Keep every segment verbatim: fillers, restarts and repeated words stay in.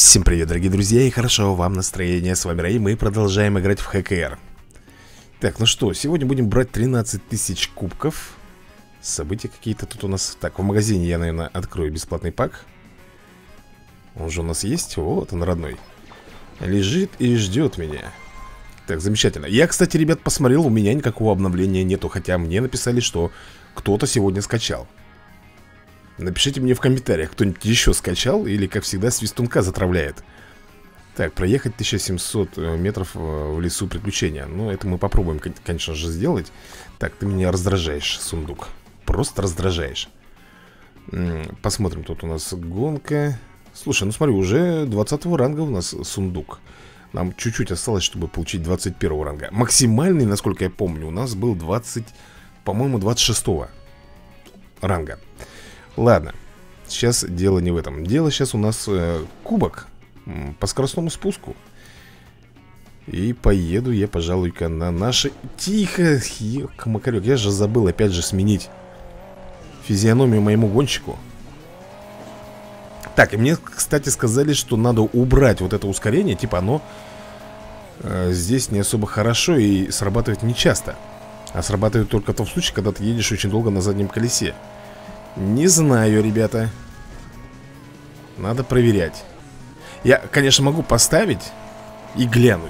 Всем привет, дорогие друзья, и хорошо вам настроение. С вами Рэй, мы продолжаем играть в ХКР. Так, ну что, сегодня будем брать тринадцать тысяч кубков. События какие-то тут у нас. Так, в магазине я, наверное, открою бесплатный пак. Он же у нас есть, вот он, родной. Лежит и ждет меня. Так, замечательно. Я, кстати, ребят, посмотрел, у меня никакого обновления нету. Хотя мне написали, что кто-то сегодня скачал. Напишите мне в комментариях, кто-нибудь еще скачал или, как всегда, свистунка затравляет. Так, проехать тысяча семьсот метров в лесу приключения. Ну, это мы попробуем, конечно же, сделать. Так, ты меня раздражаешь, сундук. Просто раздражаешь. Посмотрим, тут у нас гонка. Слушай, ну смотри, уже двадцатого ранга у нас сундук. Нам чуть-чуть осталось, чтобы получить двадцать первого ранга. Максимальный, насколько я помню, у нас был двадцать, по-моему, двадцать шестого ранга. Ладно, сейчас дело не в этом. Дело сейчас у нас э, кубок м, по скоростному спуску. И поеду я, пожалуй-ка, на наши... Тихо, ёк-макарёк, я же забыл опять же сменить физиономию моему гонщику. Так, и мне, кстати, сказали, что надо убрать вот это ускорение. Типа оно э, здесь не особо хорошо и срабатывает нечасто. А срабатывает только в том случае, когда ты едешь очень долго на заднем колесе. Не знаю, ребята. Надо проверять. Я, конечно, могу поставить и глянуть.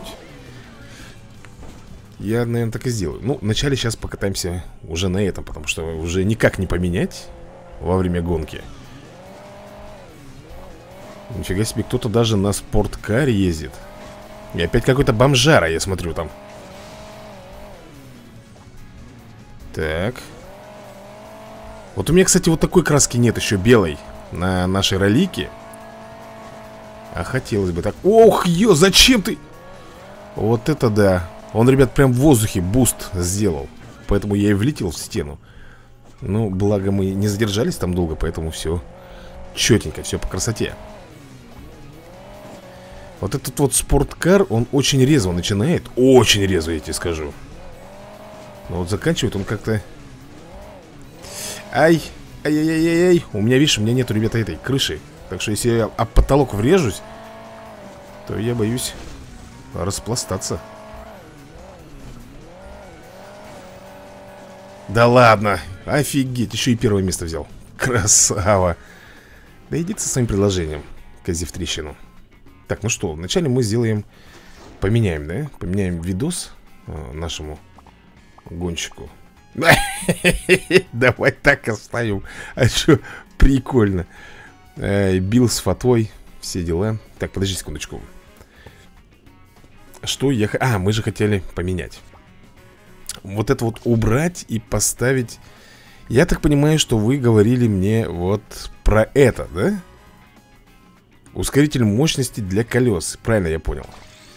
Я, наверное, так и сделаю. Ну, вначале сейчас покатаемся уже на этом, потому что уже никак не поменять во время гонки. Нифига себе, кто-то даже на спорткаре ездит. И опять какой-то бомжара, я смотрю там. Так. Вот у меня, кстати, вот такой краски нет еще, белой, на нашей ролике. А хотелось бы так. Ох, ё, зачем ты? Вот это да. Он, ребят, прям в воздухе буст сделал. Поэтому я и влетел в стену. Ну, благо мы не задержались там долго, поэтому все четенько, все по красоте. Вот этот вот спорткар, он очень резво начинает. Очень резво, я тебе скажу. Но вот заканчивает он как-то... Ай, ай-яй-яй-яй. У меня, видишь, у меня нету, ребята, этой крыши. Так что если я об потолок врежусь, то я боюсь распластаться. Да ладно, офигеть, еще и первое место взял. Красава. Да иди ты со своим предложением, кози в трещину. Так, ну что, вначале мы сделаем... Поменяем, да? Поменяем видос э, нашему гонщику. Давай так оставим. А что, прикольно. э, Бил с фатой, все дела. Так, подожди секундочку. Что я... А, мы же хотели поменять. Вот это вот убрать и поставить. Я так понимаю, что вы говорили мне вот про это, да? Ускоритель мощности для колес. Правильно я понял?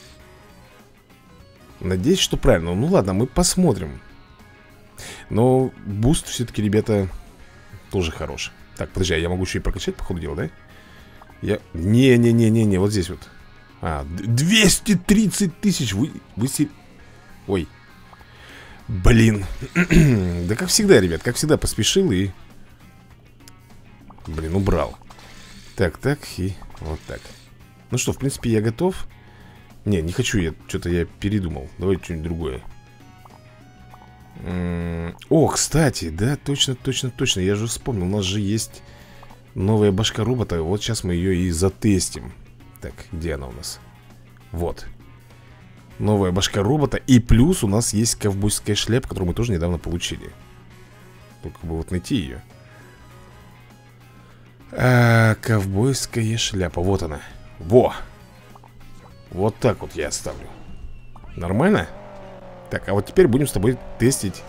Надеюсь, что правильно. Ну ладно, мы посмотрим. Но буст все-таки, ребята, тоже хорош. Так, подожди, а я могу еще и прокачать, по ходу дела, да? Я... Не-не-не-не-не, вот здесь вот. А, двести тридцать тысяч. Вы... Вы се... Ой. Блин. Да как всегда, ребят, как всегда поспешил и... Блин, убрал. Так, так и вот так. Ну что, в принципе, я готов. Не, не хочу я, что-то я передумал. Давай что-нибудь другое. О, кстати, да, точно, точно, точно. Я же вспомнил, у нас же есть новая башка робота. Вот сейчас мы ее и затестим. Так, где она у нас? Вот. Новая башка робота. И плюс у нас есть ковбойская шляпа, которую мы тоже недавно получили. Только бы вот найти ее. А, ковбойская шляпа, вот она. Во! Вот так вот я оставлю. Нормально? Так, а вот теперь будем с тобой тестить.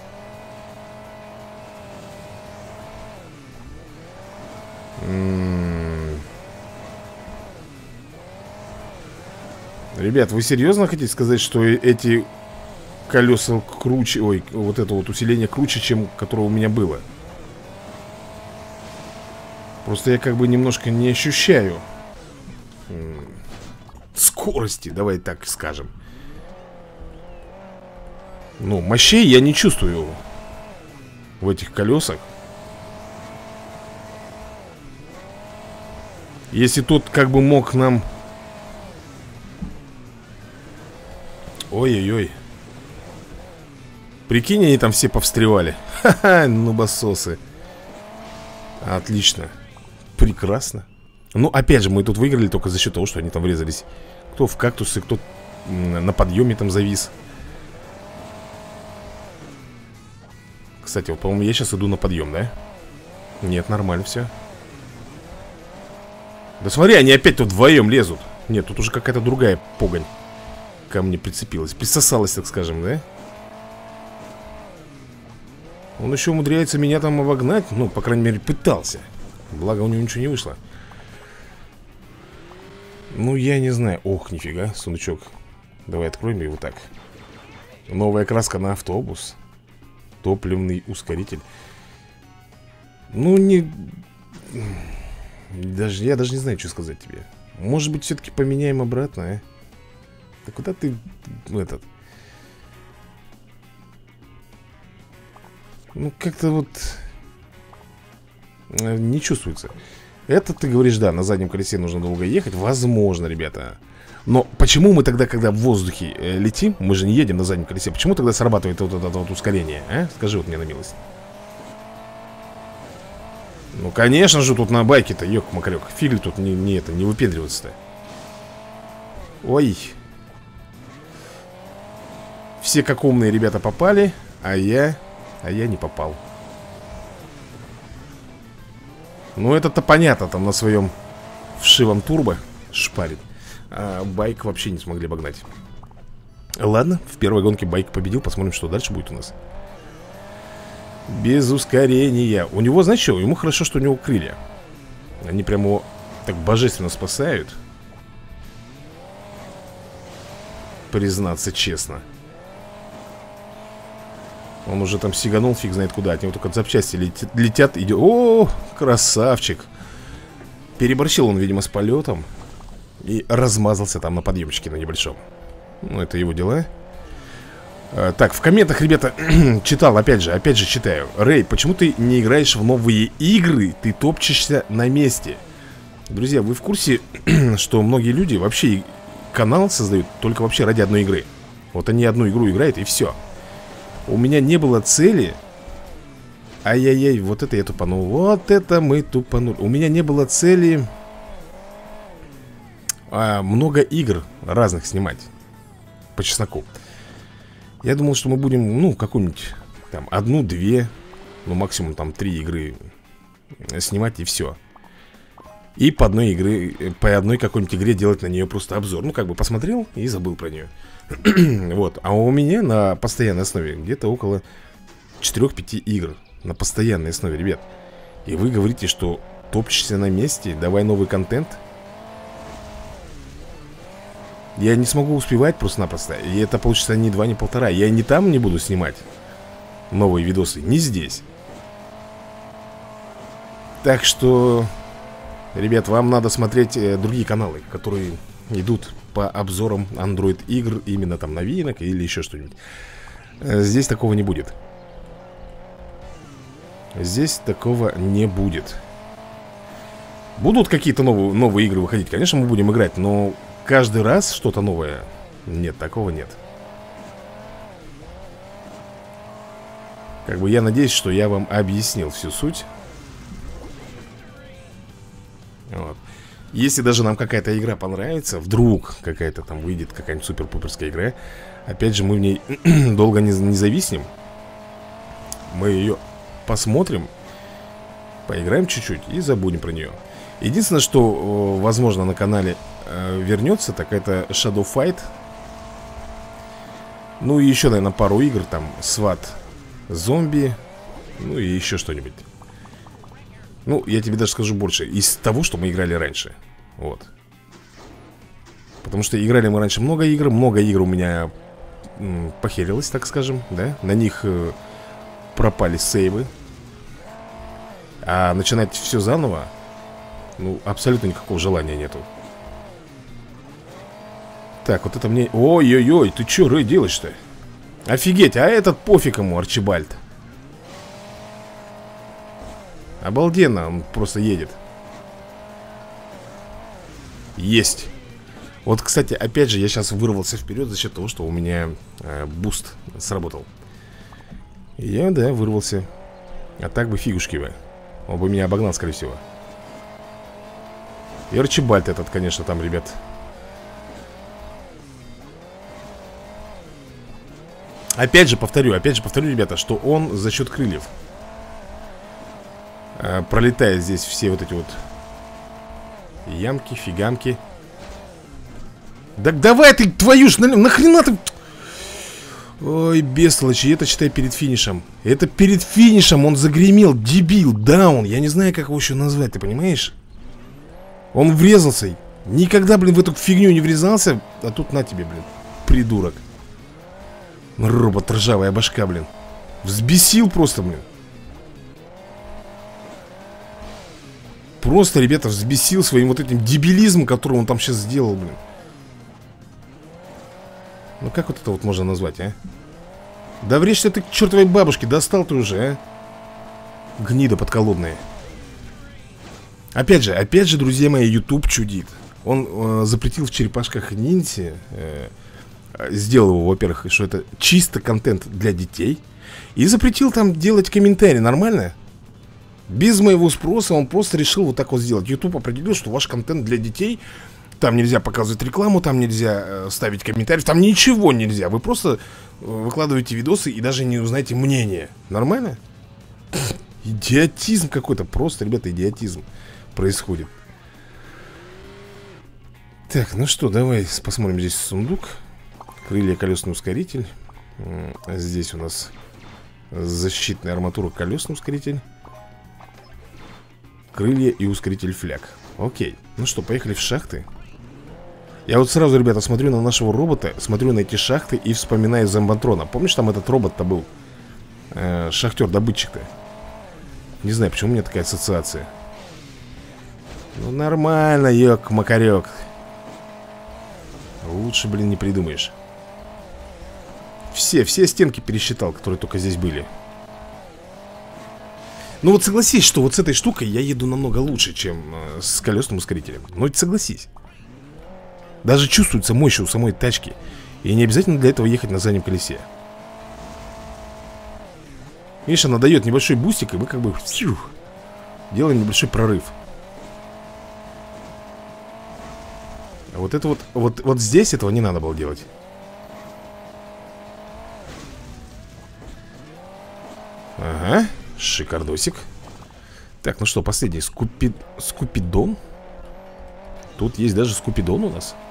М-м-м. Ребят, вы серьезно хотите сказать, что эти колеса круче... Ой, вот это вот усиление круче, чем которое у меня было? Просто я как бы немножко не ощущаю м-м, скорости, давай так скажем. Ну, мощей я не чувствую в этих колесах. Если тот как бы мог нам Ой-ой-ой. Прикинь, они там все повстревали. Ха-ха, нубососы. Отлично. Прекрасно. Ну, опять же, мы тут выиграли только за счет того, что они там врезались. Кто в кактусы, кто на подъеме там завис. Кстати, вот, по-моему, я сейчас иду на подъем, да? Нет, нормально все. Да смотри, они опять тут вдвоем лезут. Нет, тут уже какая-то другая погонь ко мне прицепилась. Присосалась, так скажем, да? Он еще умудряется меня там обогнать. Ну, по крайней мере, пытался. Благо, у него ничего не вышло. Ну, я не знаю. Ох, нифига, сундучок. Давай откроем его так. Новая краска на автобус. Топливный ускоритель. Ну, не... Даже, я даже не знаю, что сказать тебе. Может быть, все-таки поменяем обратно, а? Да куда ты... Этот... Ну, как-то вот не чувствуется. Это, ты говоришь, да, на заднем колесе нужно долго ехать. Возможно, ребята. Но почему мы тогда, когда в воздухе э, летим, мы же не едем на заднем колесе, почему тогда срабатывает вот это вот, вот ускорение, а? Скажи вот мне на милость. Ну, конечно же, тут на байке-то, ёк-макарёк. Фиг тут не, не, это, не выпендриваться-то. Ой. Все как умные ребята попали, а я... А я не попал. Ну, это-то понятно, там на своем вшивом турбо шпарит. А байк вообще не смогли обогнать. Ладно, в первой гонке байк победил. Посмотрим, что дальше будет у нас. Без ускорения. У него, знаешь что, ему хорошо, что у него крылья. Они прямо его так божественно спасают. Признаться честно. Он уже там сиганул, фиг знает куда. От него только запчасти летят, летят идет. О, красавчик. Переборщил он, видимо, с полетом. И размазался там на подъемчике на небольшом. Ну, это его дела. а, Так, в комментах, ребята, читал, опять же, опять же читаю. Рэй, почему ты не играешь в новые игры? Ты топчешься на месте. Друзья, вы в курсе, что многие люди вообще канал создают только вообще ради одной игры? Вот они одну игру играют и все. У меня не было цели. Ай-яй-яй, вот это я тупанул. Вот это мы тупанули. У меня не было цели а, много игр разных снимать. По чесноку. Я думал, что мы будем, ну, какую-нибудь там одну-две, ну, максимум там три игры снимать и все. И по одной игры, по одной какой-нибудь игре делать на нее просто обзор. Ну, как бы посмотрел и забыл про нее. Вот, а у меня на постоянной основе где-то около четыре-пять игр. На постоянной основе, ребят. И вы говорите, что топчешься на месте, давай новый контент. Я не смогу успевать просто-напросто. И это получится ни два, ни полтора. Я не там не буду снимать новые видосы, не здесь. Так что, ребят, вам надо смотреть э, другие каналы, которые идут по обзорам Android игр, именно там новинок или еще что-нибудь. Здесь такого не будет. Здесь такого не будет. Будут какие-то новые, новые игры выходить, конечно, мы будем играть, но каждый раз что-то новое. Нет, такого нет. Как бы я надеюсь, что я вам объяснил всю суть. Вот. Если даже нам какая-то игра понравится, вдруг какая-то там выйдет, какая-нибудь супер-пуперская игра, опять же, мы в ней долго не, не зависнем. Мы ее посмотрим, поиграем чуть-чуть и забудем про нее. Единственное, что, возможно, на канале э, вернется, так это Shadow Fight. Ну и еще, наверное, пару игр, там, сват, зомби, ну и еще что-нибудь. Ну, я тебе даже скажу больше. Из того, что мы играли раньше. Вот. Потому что играли мы раньше много игр. Много игр у меня м, похерилось, так скажем, да? На них э, пропали сейвы. А начинать все заново, ну, абсолютно никакого желания нету. Так, вот это мне... Ой-ой-ой, ты че, Рэй, делаешь-то? Офигеть, а этот пофиг ему, Арчибальд. Обалденно, он просто едет. Есть. Вот, кстати, опять же, я сейчас вырвался вперед за счет того, что у меня э, буст сработал. Я, да, вырвался. А так бы фигушки бы. Он бы меня обогнал, скорее всего. И Арчибальд этот, конечно, там, ребят. Опять же повторю, опять же повторю, ребята, что он за счет крыльев э, пролетает здесь все вот эти вот ямки, фигамки. Так давай ты, твою ж, нахрена ты... Ой, бестолочи, это, считай, перед финишем. Это перед финишем он загремел, дебил, даун. Я не знаю, как его еще назвать, ты понимаешь? Он врезался. Никогда, блин, в эту фигню не врезался. А тут на тебе, блин, придурок. Робот, ржавая башка, блин. Взбесил просто, блин. Просто, ребята, взбесил своим вот этим дебилизмом, который он там сейчас сделал, блин. Ну как вот это вот можно назвать, а? Да врежься ты к чертовой бабушке, достал ты уже, а? Гнида подколодная. Опять же, опять же, друзья мои, YouTube чудит. Он э, запретил в черепашках ниндзя э, Сделал его, во-первых, что это чисто контент для детей. И запретил там делать комментарии, нормально? Без моего спроса он просто решил вот так вот сделать. YouTube определил, что ваш контент для детей. Там нельзя показывать рекламу, там нельзя э, ставить комментарии, там ничего нельзя. Вы просто э, выкладываете видосы и даже не узнаете мнение. Нормально? Идиотизм какой-то, просто, ребята, идиотизм происходит. Так, ну что, давай посмотрим здесь сундук. Крылья, колесный ускоритель. Здесь у нас защитная арматура, колесный ускоритель. Крылья и ускоритель фляг. Окей, ну что, поехали в шахты. Я вот сразу, ребята, смотрю на нашего робота, смотрю на эти шахты и вспоминаю Зомбатрона. Помнишь, там этот робот-то был? Э, шахтер-добытчик-то. Не знаю, почему у меня такая ассоциация. Ну, нормально, ёк-макарёк. Лучше, блин, не придумаешь. Все, все стенки пересчитал, которые только здесь были. Ну вот согласись, что вот с этой штукой я еду намного лучше, чем э, с колесным ускорителем. Ну ведь согласись. Даже чувствуется мощь у самой тачки. И не обязательно для этого ехать на заднем колесе. Видишь, она дает небольшой бустик, и мы как бы фью, делаем небольшой прорыв. А вот это вот, вот, вот здесь этого не надо было делать. Ага, шикардосик. Так, ну что, последний Скупи... Скупидон. Тут есть даже Скупидон у нас.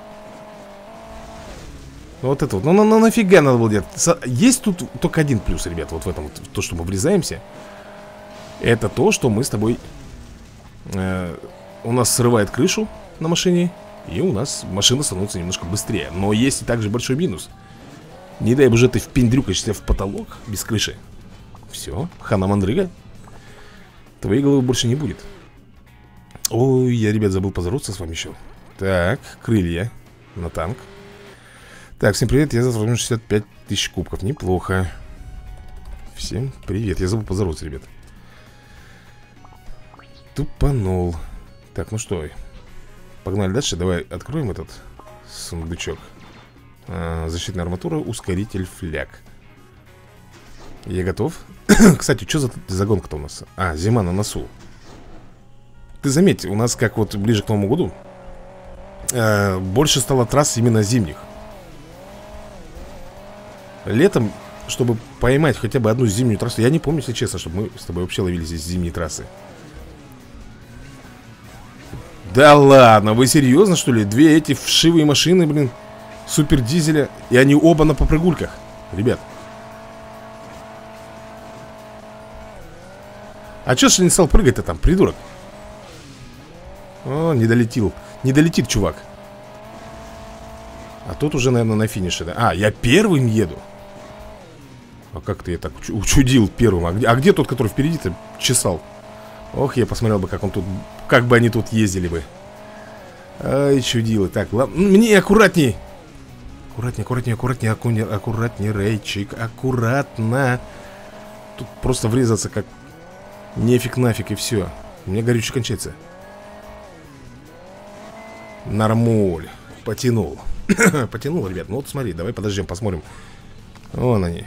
Ну вот это вот, ну на, на, нафига надо было делать. Есть тут только один плюс, ребят, вот в этом вот, то, что мы врезаемся. Это то, что мы с тобой э, у нас срывает крышу на машине. И у нас машина становится немножко быстрее. Но есть и также большой минус. Не дай боже ты впендрюкаешься в потолок без крыши. Все, хана-мандрыга. Твоей головы больше не будет. Ой, я, ребят, забыл поздороваться с вами еще. Так, крылья на танк. Так, всем привет, я завтра возьму шестьдесят пять тысяч кубков. Неплохо. Всем привет, я забыл поздороваться, ребят. Тупанул. Так, ну что, погнали дальше, давай откроем этот сундучок. а, Защитная арматура, ускоритель, фляг. Я готов. Кстати, что за загонка-то у нас? А, зима на носу. Ты заметь, у нас как вот ближе к Новому году э, больше стало трасс именно зимних. Летом, чтобы поймать хотя бы одну зимнюю трассу, я не помню, если честно, чтобы мы с тобой вообще ловили здесь зимние трассы. Да ладно, вы серьезно, что ли? Две эти вшивые машины, блин, супер дизеля, и они оба на попрыгульках. Ребят. А чё ж не стал прыгать-то там, придурок? О, не долетел. Не долетит, чувак. А тот уже, наверное, на финише, да? А, я первым еду. А как ты я так учудил первым? А где, а где тот, который впереди-то чесал? Ох, я посмотрел бы, как он тут... Как бы они тут ездили бы. Ай, чудило. Так, ладно, мне аккуратней. Аккуратнее, аккуратнее, аккуратнее, аккуратнее, аккуратнее, рейчик, аккуратно. Тут просто врезаться как... Нефиг нафиг и все. У меня горючее кончается. Нормуль. потянул. Потянул, ребят. Ну вот смотри, давай подождем, посмотрим. Вон они.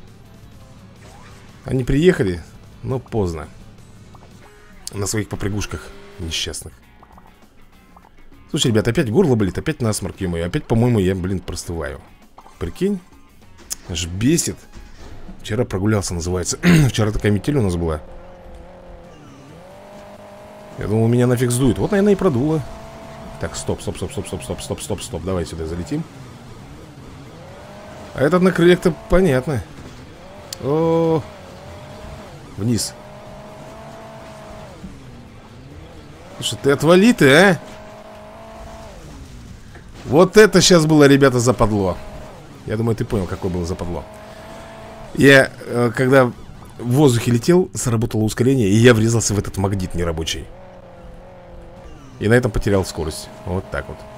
Они приехали, но поздно. На своих попрыгушках несчастных. Слушай, ребят, опять горло болит, опять насморк, ё-моё. Опять, по-моему, я, блин, простываю. Прикинь? Аж бесит. Вчера прогулялся, называется. Вчера такая метель у нас была. Я думал, меня нафиг сдует. Вот, наверное, и продуло. Так, стоп, стоп, стоп, стоп, стоп, стоп, стоп, стоп, стоп. Давай сюда залетим. А этот на крыльях-то понятно. О, вниз. Слушай, ты отвали ты, а? Вот это сейчас было, ребята, западло. Я думаю, ты понял, какое было западло. Я, э, когда в воздухе летел, сработало ускорение, и я врезался в этот магнит нерабочий. И на этом потерял скорость. Вот так вот.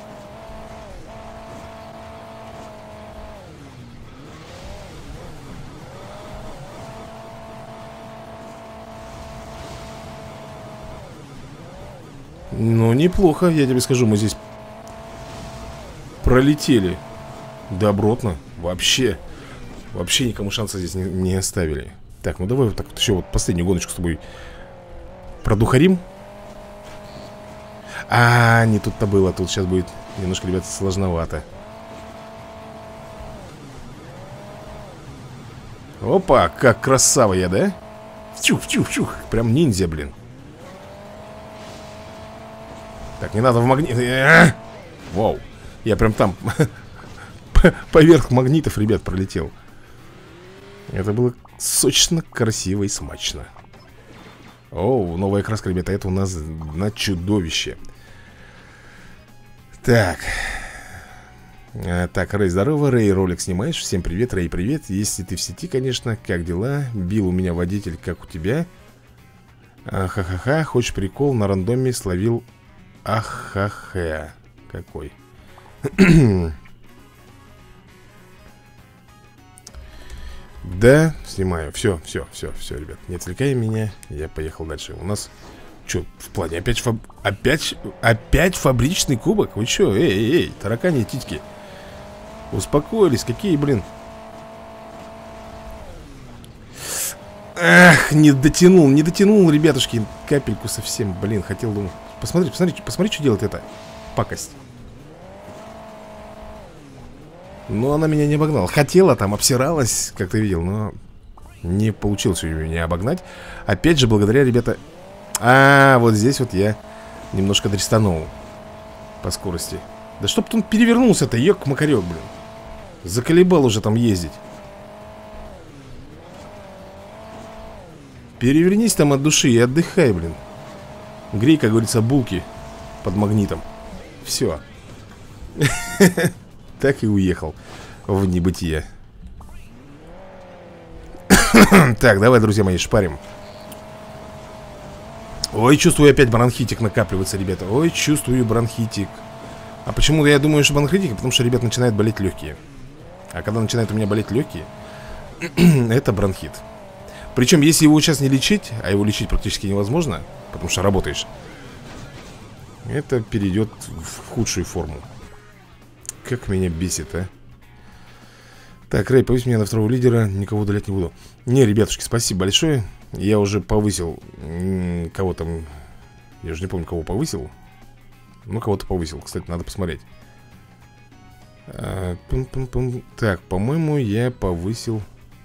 Ну, неплохо, я тебе скажу, мы здесь пролетели добротно. Вообще, вообще никому шанса здесь не, не оставили. Так, ну давай вот так вот еще вот последнюю гоночку с тобой продухарим. А, не тут-то было, тут сейчас будет немножко, ребята, сложновато. Опа, как красава я, да? Вчух-вчух-вчух, прям ниндзя, блин. Так, не надо в магнит. Вау, я прям там поверх магнитов, ребят, пролетел. Это было сочно, красиво и смачно. О, новая краска, ребята, это у нас на чудовище. Так. а, Так, Рэй, здорово, Рэй, ролик снимаешь? Всем привет, Рэй, привет. Если ты в сети, конечно, как дела? Бил у меня водитель, как у тебя? а, Ха-ха-ха, хочешь прикол? На рандоме словил. Ах-ха-ха. Какой? Да, снимаю. Все, все, все, все, ребят. Не отвлекай меня. Я поехал дальше. У нас... Че, в плане? Опять фаб... Опять... Опять фабричный кубок? Вы че? Эй, эй, эй, таракани титьки. Успокоились. Какие, блин? Ах, не дотянул, не дотянул, ребятушки. Капельку совсем, блин, хотел, думать. Посмотри, посмотри, посмотри, что делает эта пакость. Но она меня не обогнала. Хотела там, обсиралась, как ты видел, но не получилось ее меня обогнать. Опять же, благодаря, ребята... А, вот здесь вот я немножко дристанул по скорости. Да чтоб он перевернулся-то, ёк-макарёк, блин. Заколебал уже там ездить. Перевернись там от души и отдыхай, блин. Грей, как говорится, булки под магнитом. Все. Так и уехал в небытие. Так, давай, друзья мои, шпарим. Ой, чувствую, опять бронхитик накапливается, ребята. Ой, чувствую бронхитик. А почему я думаю, что бронхитик? Потому что, ребят, начинают болеть легкие. А когда начинают у меня болеть легкие, это бронхит. Причем, если его сейчас не лечить, а его лечить практически невозможно, потому что работаешь, это перейдет в худшую форму. Как меня бесит, а. Так, Рэй, повесь меня на второго лидера. Никого удалять не буду. Не, ребятушки, спасибо большое. Я уже повысил. Кого там. Я уже не помню, кого повысил. Ну, кого-то повысил. Кстати, надо посмотреть. а, пум -пум -пум. Так, по-моему, я повысил.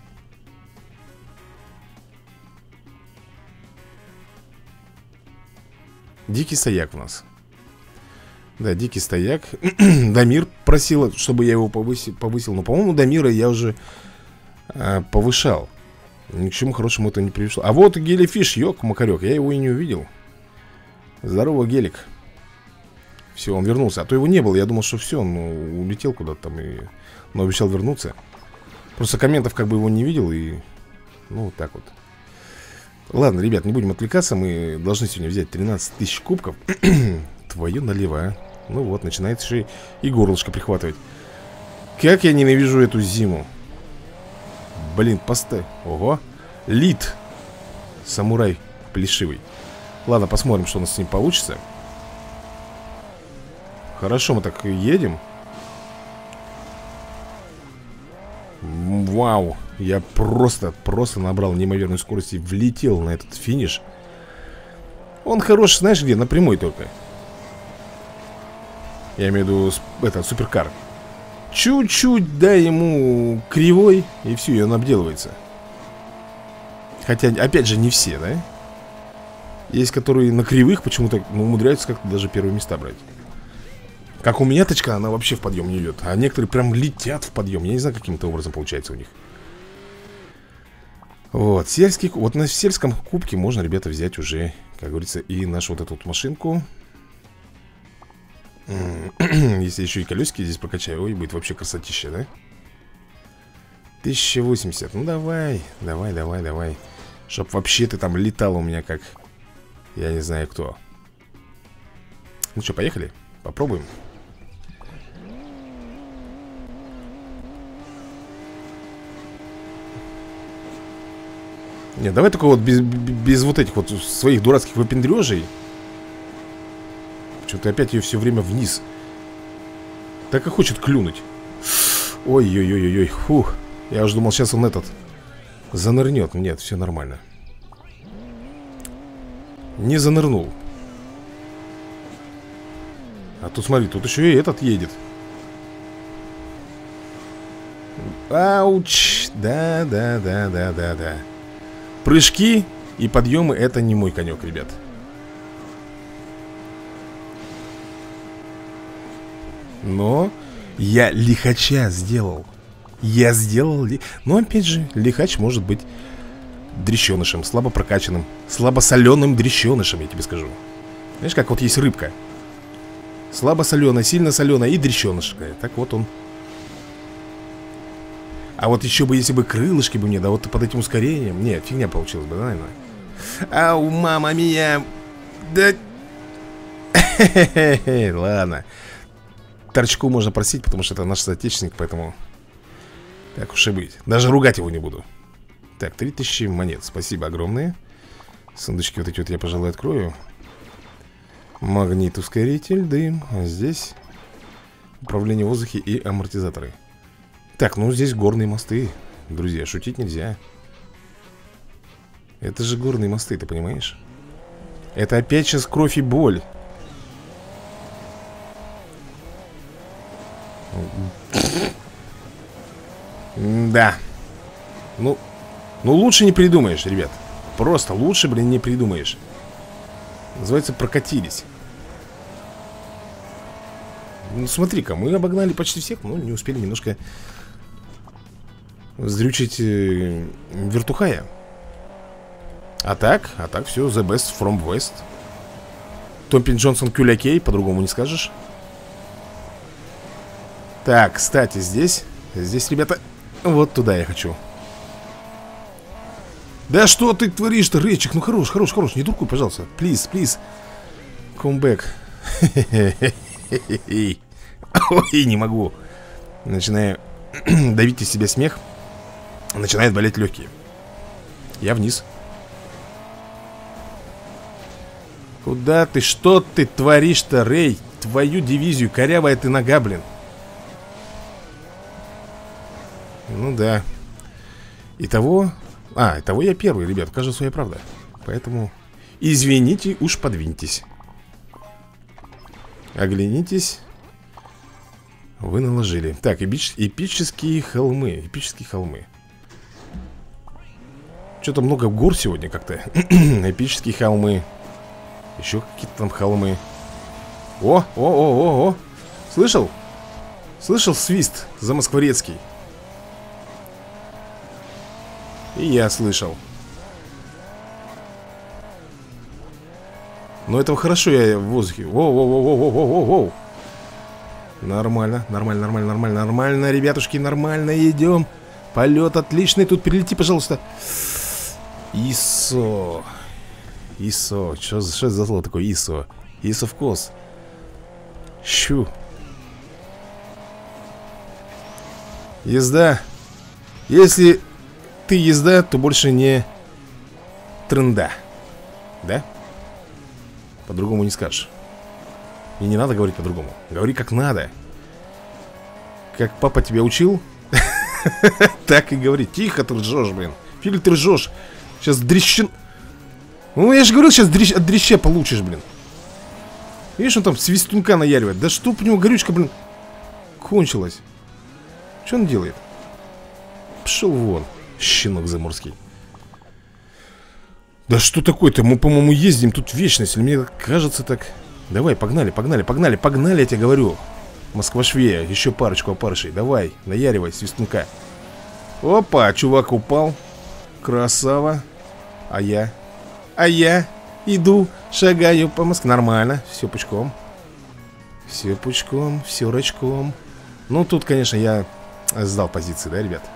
Дикий стояк у нас. Да, дикий стояк. Дамир просил, чтобы я его повысил, повысил. Но, по-моему, Дамира я уже а, повышал. Ни к чему хорошему это не привело. А вот Гелифиш, ёк-макарёк. Я его и не увидел. Здорово, Гелик. Все, он вернулся. А то его не было. Я думал, что все, он ну, улетел куда-то там и... Но обещал вернуться. Просто комментов как бы его не видел. И... Ну, вот так вот. Ладно, ребят, не будем отвлекаться. Мы должны сегодня взять тринадцать тысяч кубков. Твою налево, а. Ну вот, начинает еще и горлышко прихватывать. Как я ненавижу эту зиму. Блин, поставь. Ого. Лид. Самурай плешивый. Ладно, посмотрим, что у нас с ним получится. Хорошо, мы так едем. Вау. Я просто, просто набрал неимоверную скорость и влетел на этот финиш. Он хорош, знаешь где? На прямой только. Я имею в виду этот суперкар. Чуть-чуть дай ему кривой, и все, и он обделывается. Хотя, опять же, не все, да? Есть, которые на кривых почему-то ну, умудряются как-то даже первые места брать. Как у меня точка, она вообще в подъем не идет. А некоторые прям летят в подъем. Я не знаю, каким-то образом получается у них. Вот, сельский, вот на сельском кубке можно, ребята, взять уже, как говорится, и нашу вот эту вот машинку. Если еще и колесики здесь прокачаю, ой, будет вообще красотища, да? тысяча восемьдесят, ну давай, давай, давай, давай. Чтоб вообще ты там летал у меня как, я не знаю кто. Ну что, поехали? Попробуем. Нет, давай только вот без, без вот этих вот своих дурацких выпендрежей. Почему-то опять ее все время вниз. Так и хочет клюнуть. Ой-ой-ой-ой-ой. Фух. Я уже думал, сейчас он этот занырнет. Нет, все нормально. Не занырнул. А тут смотри, тут еще и этот едет. Ауч. Да-да-да-да-да-да. Прыжки и подъемы — это не мой конек, ребят. Но я лихача сделал. Я сделал ли... Но опять же, лихач может быть дрещенышем, слабо прокачанным, слабосоленым дрещенышем, я тебе скажу. Знаешь, как вот есть рыбка. Слабосоленая, сильно соленая и дрещенышка. Так вот он. А вот еще бы, если бы крылышки бы мне, да вот под этим ускорением. Нет, фигня получилась бы, да, наверное. Ау, мама мия. Да. Ладно. Торчку можно просить, потому что это наш соотечественник, поэтому так уж и быть. Даже ругать его не буду. Так, три тысячи монет, спасибо огромное. Сундучки вот эти вот я, пожалуй, открою. Магнит, ускоритель, дым. А здесь управление в воздухе и амортизаторы. Так, ну здесь горные мосты. Друзья, шутить нельзя. Это же горные мосты, ты понимаешь? Это опять сейчас кровь и боль. Да. Ну, ну лучше не придумаешь, ребят. Просто лучше, блин, не придумаешь. Называется, прокатились. Ну, смотри-ка, мы обогнали почти всех, но не успели немножко вздрючить э, вертухая. А так, а так все, the best from west. Томпин Джонсон Кюлякей, по-другому не скажешь. Так, кстати, здесь, здесь, ребята, вот туда я хочу. Да что ты творишь-то, Рейчик? Ну хорош, хорош, хорош, не дуркуй, пожалуйста. Плиз, плиз. Come back. Ой, не могу. Начинаю давить из себя смех. Начинает болеть легкие. Я вниз. Куда ты? Что ты творишь-то, Рей? Твою дивизию, корявая ты нога, блин. Ну да. Итого... А, итого я первый, ребят, кажется, своя правда. Поэтому извините, уж подвиньтесь. Оглянитесь. Вы наложили. Так, эпич... эпические холмы. Эпические холмы. Что-то много гор сегодня как-то. Эпические холмы. Еще какие-то там холмы. О, о, о, о, о. Слышал? Слышал свист замоскворецкий? И я слышал. Но этого хорошо я в воздухе. Воу-воу-воу-воу-воу-воу-воу. Нормально, нормально, нормально, нормально, нормально, ребятушки, нормально идем. Полет отличный, тут перелети, пожалуйста. ИСО. ИСО, что за слово такое ИСО? ИСО вкус. Щу. Езда. Если ты езда, то больше не тренда. Да? По-другому не скажешь. И не надо говорить по-другому. Говори как надо. Как папа тебя учил, так и говори. Тихо ты ржешь, блин. Фили ты ржешь. Сейчас дрещин... Ну, я же говорил, сейчас дрещ... от дреща получишь, блин. Видишь, он там свистунка наяривает. Да что у него горючка, блин, кончилась. Что он делает? Пошел вон, щенок заморский. Да что такое-то? Мы, по-моему, ездим тут вечность. Или мне кажется так. Давай, погнали, погнали, погнали, погнали, я тебе говорю. Москва-Швея, еще парочку опарышей. Давай, наяривай, свистунка. Опа, чувак упал. Красава. А я? А я иду, шагаю по Москве. Нормально, все пучком. Все пучком, все рачком. Ну, тут, конечно, я сдал позиции, да, ребят?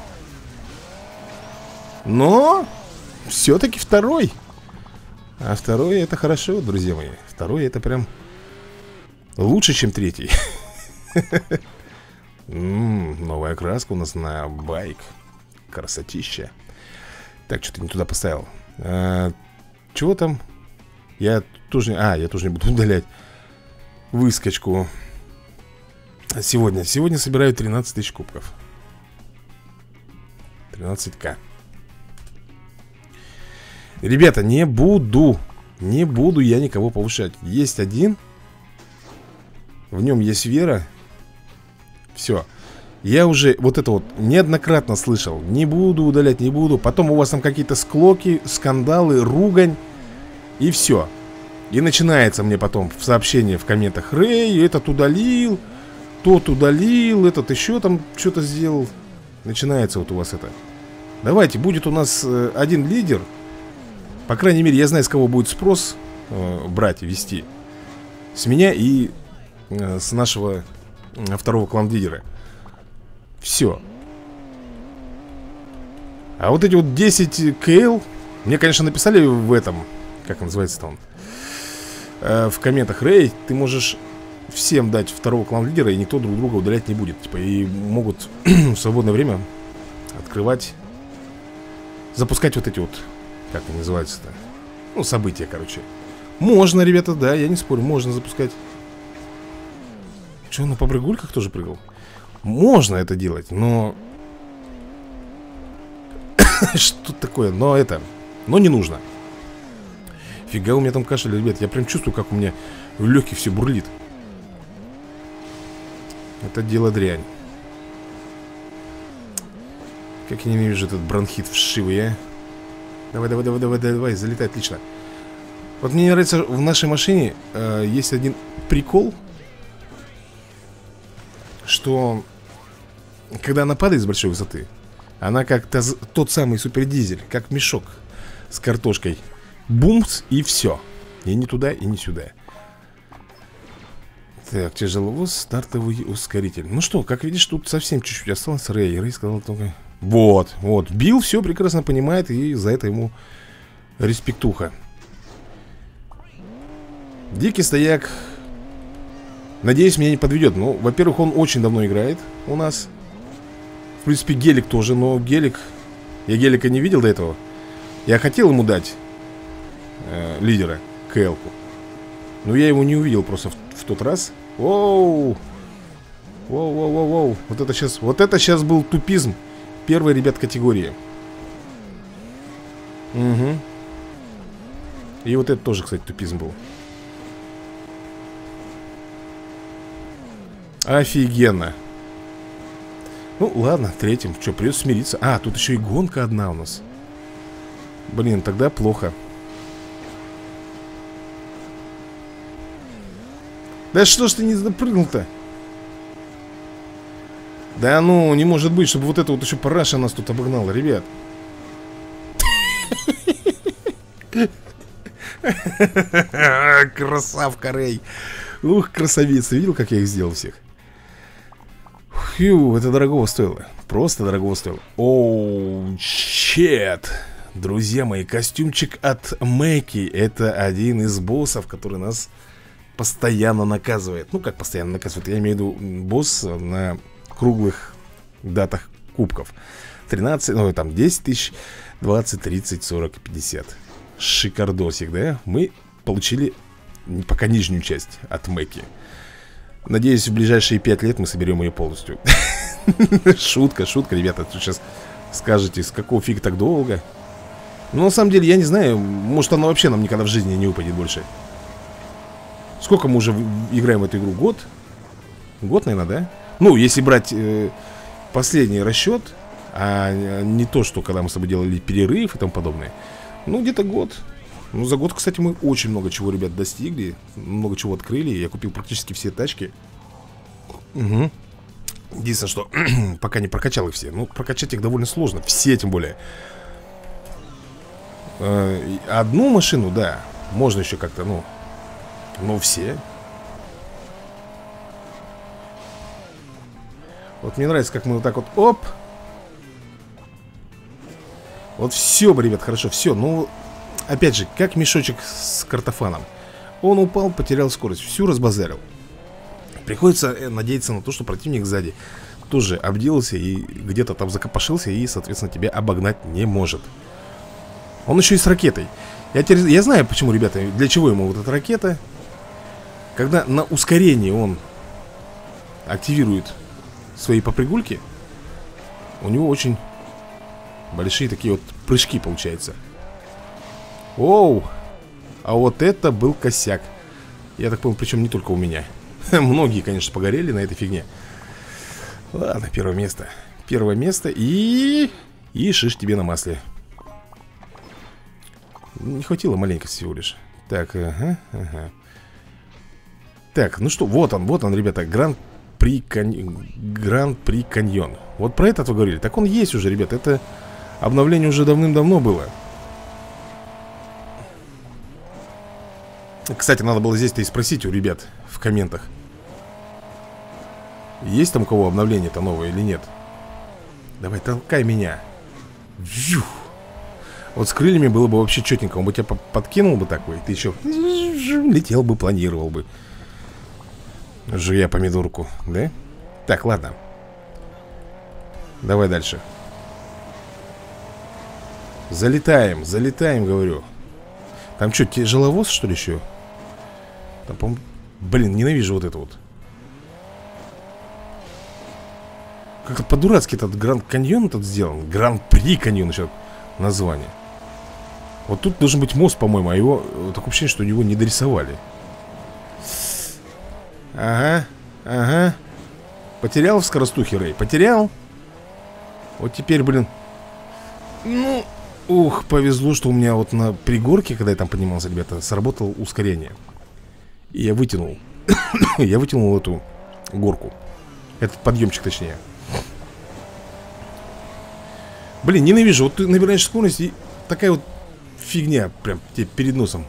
Но все-таки второй. А второй это хорошо, друзья мои. Второй это прям лучше, чем третий. Новая краска у нас на байк. Красотища. Так, что-то не туда поставил. Чего там? Я тоже не... А, я тоже не буду удалять выскочку. Сегодня Сегодня собираю тринадцать тысяч кубков. тринадцать тысяч. Ребята, не буду Не буду я никого повышать. Есть один. В нем есть вера. Все. Я уже вот это вот неоднократно слышал. Не буду удалять, не буду. Потом у вас там какие-то склоки, скандалы, ругань. И все. И начинается мне потом в сообщении, в комментах: Рэй, этот удалил, тот удалил, этот еще там что-то сделал. Начинается вот у вас это. Давайте, будет у нас э, один лидер. По крайней мере, я знаю, с кого будет спрос э, брать и вести. С меня и э, с нашего э, второго клан-лидера. Все. А вот эти вот десять КЛ мне, конечно, написали в этом, как называется-то он, э, в комментах: Рэй, ты можешь всем дать второго клан-лидера, и никто друг друга удалять не будет. Типа, и могут в свободное время открывать, запускать вот эти вот, как они называются-то, ну, события, короче. Можно, ребята, да, я не спорю, можно запускать. Че, он на побрыгульках тоже прыгал? Можно это делать, но... Что такое? Но это... Но не нужно. Фига у меня там кашель, ребят. Я прям чувствую, как у меня в легких все бурлит. Это дело дрянь. Как я ненавижу этот бронхит вшивый, а. Давай, давай, давай, давай, давай, залетай, отлично. Вот мне нравится, в нашей машине э, есть один прикол, что когда она падает с большой высоты, она как таз, тот самый супердизель, как мешок с картошкой. Бумс, и все. И не туда, и не сюда. Так, тяжеловоз, стартовый ускоритель. Ну что, как видишь, тут совсем чуть-чуть осталось. Рэй, Рэй сказал только... Вот, вот, Билл все прекрасно понимает, и за это ему респектуха. Дикий стояк, надеюсь, меня не подведет. Ну, во-первых, он очень давно играет у нас. В принципе, Гелик тоже, но Гелик... Я Гелика не видел до этого. Я хотел ему дать э, лидера, КЛ-ку, но я его не увидел просто в, в тот раз. Воу! Воу-воу-воу-воу. Вот это сейчас, вот это сейчас был тупизм первой, ребят, категории. Угу. И вот это тоже, кстати, тупизм был. Офигенно. Ну, ладно, третьим. Что, придется смириться. А, тут еще и гонка одна у нас. Блин, тогда плохо. Да что ж ты не запрыгнул-то? Да ну, не может быть, чтобы вот это вот еще параша нас тут обогнала, ребят. Красавка, Рэй. Ух, красавица. Видел, как я их сделал всех? Фью, это дорого стоило. Просто дорого стоило. Оу, чет. Друзья мои, костюмчик от Мэки. Это один из боссов, который нас постоянно наказывает. Ну, как постоянно наказывает? Я имею в виду босс на круглых датах кубков. тринадцать, ну, там десять тысяч, двадцать, тридцать, сорок, пятьдесят. Шикардосик, да? Мы получили пока нижнюю часть от Мэки. Надеюсь, в ближайшие пять лет мы соберем ее полностью. Шутка, шутка, ребята. Тут сейчас скажете, с какого фига так долго? Ну, на самом деле, я не знаю. Может, она вообще нам никогда в жизни не выпадет больше. Сколько мы уже играем в эту игру? Год? Год, наверное, да? Ну, если брать э, последний расчет, а не то, что когда мы с тобой делали перерыв и тому подобное. Ну, где-то год. Ну, за год, кстати, мы очень много чего, ребят, достигли. Много чего открыли. Я купил практически все тачки. Угу. Единственное, что пока не прокачал их все. Ну, прокачать их довольно сложно. Все, тем более. э, Одну машину, да, можно еще как-то, ну. Но все. Вот мне нравится, как мы вот так вот, оп. Вот все, ребят, хорошо, все. Ну, опять же, как мешочек с картофаном. Он упал, потерял скорость, всю разбазарил. Приходится надеяться на то, что противник сзади тоже обделался и где-то там закопошился, и, соответственно, тебя обогнать не может. Он еще и с ракетой. Я, теперь, я знаю, почему, ребята, для чего ему вот эта ракета. Когда на ускорении он активирует свои попрыгульки, у него очень большие такие вот прыжки получаются. Оу! А вот это был косяк. Я так понял, причем не только у меня. Многие, конечно, погорели на этой фигне. Ладно, первое место. Первое место и... И шиш тебе на масле. Не хватило маленько всего лишь. Так, ага, ага. Так, ну что, вот он, вот он, ребята. Гран-при Каньон. Гран-при Каньон. Вот про этот вы говорили. Так он есть уже, ребята. Это обновление уже давным-давно было. Кстати, надо было здесь-то и спросить у ребят в комментах. Есть там у кого обновление-то новое или нет? Давай, толкай меня. Вью. Вот с крыльями было бы вообще четенько. Он бы тебя подкинул бы такой. Ты еще летел бы, планировал бы. Жуя помидорку, да? Так, ладно. Давай дальше. Залетаем, залетаем, говорю. Там что, тяжеловоз, что ли, еще? Там, по-моему... Блин, ненавижу вот это вот. Как-то по-дурацки этот Гранд Каньон этот сделан. Гран-при Каньон еще название. Вот тут должен быть мост, по-моему. А его... Такое ощущение, что его не дорисовали. Ага, ага. Потерял в скоростухе, Рэй? Потерял? Вот теперь, блин. Ну... Ух, повезло, что у меня вот на пригорке, когда я там поднимался, ребята, сработало ускорение. И я вытянул. Я вытянул эту горку. Этот подъемчик, точнее. Блин, ненавижу. Вот ты набираешь скорость, и такая вот фигня прям тебе перед носом.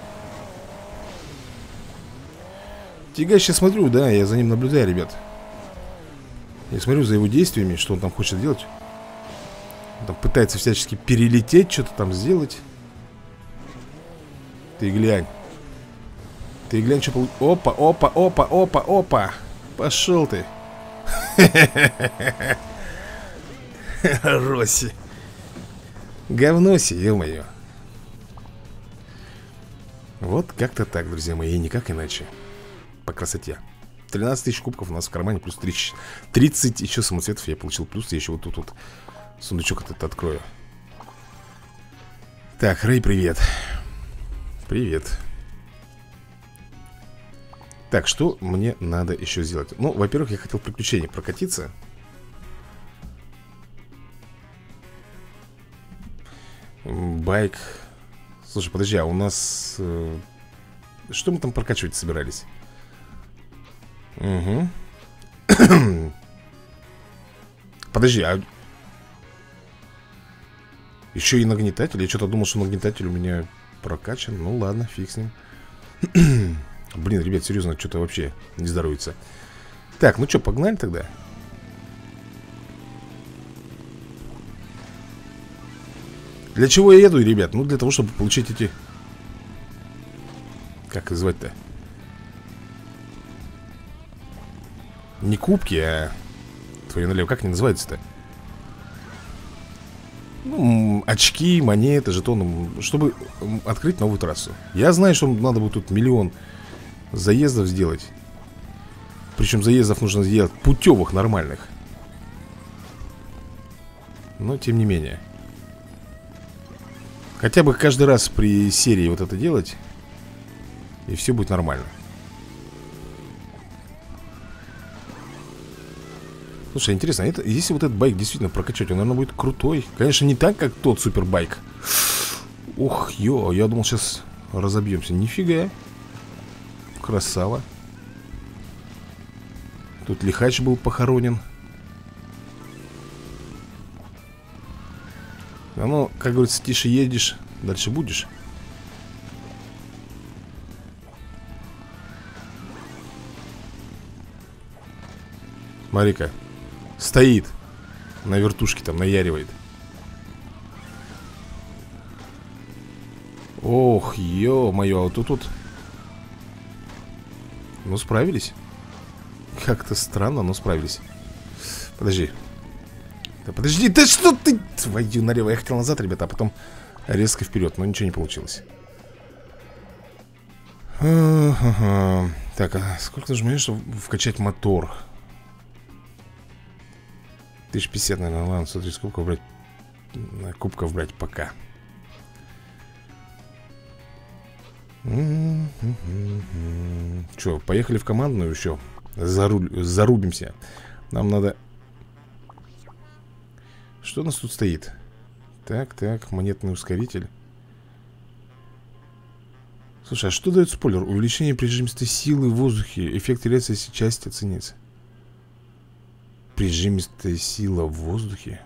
Тягай, сейчас смотрю, да, я за ним наблюдаю, ребят. Я смотрю за его действиями, что он там хочет делать. Он там пытается всячески перелететь, что-то там сделать. Ты глянь. Ты глянь, что получилось. Опа, опа, опа, опа, опа. Пошел ты. Роси. Говноси, ё-моё. Вот как-то так, друзья мои, и никак иначе. По красоте. тринадцать тысяч кубков у нас в кармане, плюс тридцать еще самоцветов я получил. Плюс я еще вот тут вот сундучок этот открою. Так, Рэй, привет. Привет. Так, что мне надо еще сделать? Ну, во-первых, я хотел приключения прокатиться. Байк. Слушай, подожди, а у нас... Э, что мы там прокачивать собирались? Угу. Подожди, а... Еще и нагнетатель? Я что-то думал, что нагнетатель у меня прокачан. Ну ладно, фиг с ним. Блин, ребят, серьезно, что-то вообще не здоровится. Так, ну что, погнали тогда? Для чего я еду, ребят? Ну, для того, чтобы получить эти... Как их звать-то? Не кубки, а... Твои налево, как они называются-то? Ну, очки, монеты, жетоны, чтобы открыть новую трассу. Я знаю, что надо будет тут миллион заездов сделать. Причем заездов нужно сделать путевых, нормальных. Но тем не менее. Хотя бы каждый раз при серии вот это делать, и все будет нормально. Слушай, интересно, это, если вот этот байк действительно прокачать, он, наверное, будет крутой. Конечно, не так, как тот супербайк. Ух, ё, я думал, сейчас разобьемся. Нифига. Красава. Тут лихач был похоронен. А ну, как говорится, тише едешь, дальше будешь. Смотри-ка. Стоит на вертушке там, наяривает. Ох, ё-моё, а вот тут вот. Ну, справились. Как-то странно, но справились. Подожди. Да подожди, да что ты? Твою налево, я хотел назад, ребята, а потом резко вперед, но ничего не получилось. Ага. Так, а сколько нужно, чтобы вкачать мотор? тысяча пятьдесят, наверное, ладно, смотри, сколько брать. Кубков брать пока. Че, поехали в командную еще. Зару... Зарубимся. Нам надо. Что у нас тут стоит? Так, так, монетный ускоритель. Слушай, а что дает спойлер? Увеличение прижимистой силы в воздухе. Эффект теряется, если часть оценится. Прижимистая сила в воздухе.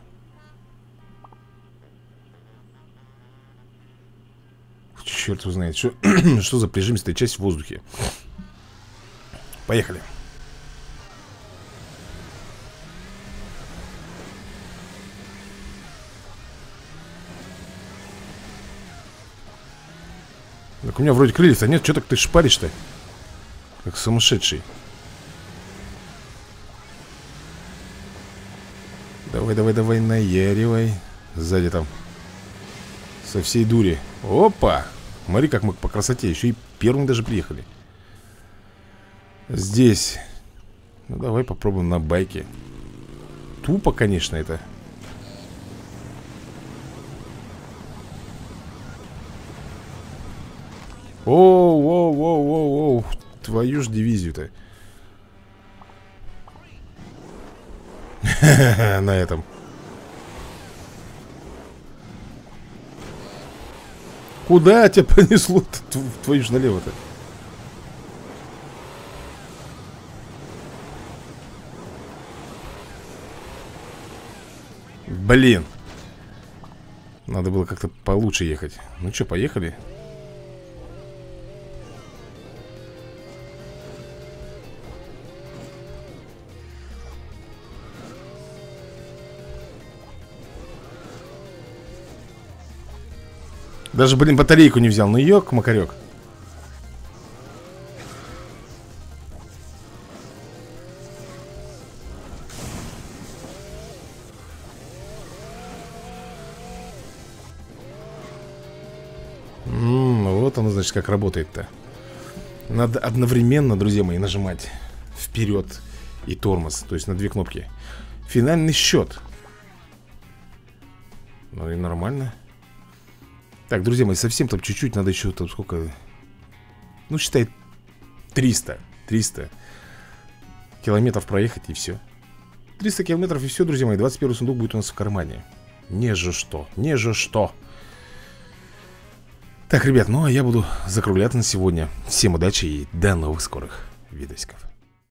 Черт его знает, что, что за прижимистая часть в воздухе. Поехали. Так у меня вроде крыльев-то нет. Что так ты шпаришь-то? Как сумасшедший. Давай, давай, давай, наяривай. Сзади там со всей дури. Опа! Смотри, как мы по красоте. Еще и первым даже приехали. Здесь. Ну, давай попробуем на байке. Тупо, конечно, это. Оу, оу, оу, оу, оу. Твою ж дивизию-то. На этом. Куда тебя понесло-то? Твою ж налево-то. Блин. Надо было как-то получше ехать. Ну что, поехали? Даже, блин, батарейку не взял. Ну, ёк, макарёк. М-м, вот оно, значит, как работает-то. Надо одновременно, друзья мои, нажимать вперед и тормоз. То есть на две кнопки. Финальный счет. Ну и нормально. Так, друзья мои, совсем там чуть-чуть. Надо еще там сколько. Ну, считай, триста триста километров проехать, и все. Триста километров, и все, друзья мои. Двадцать первый сундук будет у нас в кармане. Не же что, не же что. Так, ребят, ну а я буду закругляться на сегодня. Всем удачи и до новых скорых видосиков.